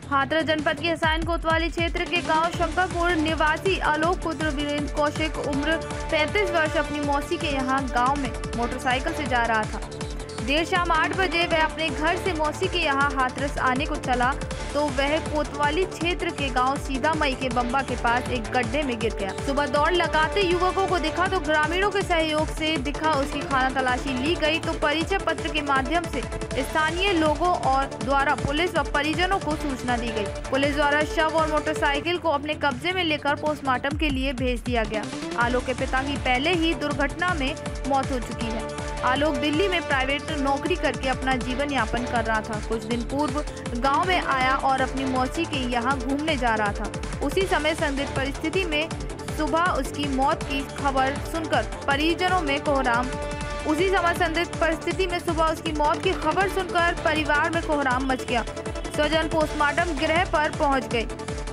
हाथरस जनपद के हसाइन कोतवाली क्षेत्र के गांव शंकरपुर निवासी आलोक पुत्र वीरेंद्र कौशिक उम्र 35 वर्ष अपनी मौसी के यहां गांव में मोटरसाइकिल से जा रहा था। देर शाम 8 बजे वह अपने घर से मौसी के यहां हाथरस आने को चला तो वह कोतवाली क्षेत्र के गांव सीधामई के बम्बा के पास एक गड्ढे में गिर गया। सुबह दौड़ लगाते युवकों को दिखा तो ग्रामीणों के सहयोग से उसकी खाना तलाशी ली गई तो परिचय पत्र के माध्यम से स्थानीय लोगों और द्वारा पुलिस व परिजनों को सूचना दी गई। पुलिस द्वारा शव और मोटरसाइकिल को अपने कब्जे में लेकर पोस्टमार्टम के लिए भेज दिया गया। आलोक के पिता की पहले ही दुर्घटना में मौत हो चुकी है। आलोक दिल्ली में प्राइवेट नौकरी करके अपना जीवन यापन कर रहा था। कुछ दिन पूर्व गांव में आया और अपनी मौसी के यहां घूमने जा रहा था। उसी समय संदिग्ध परिस्थिति में सुबह उसकी मौत की खबर सुनकर परिवार में कोहराम मच गया। स्वजन पोस्टमार्टम गृह पर पहुंच गए।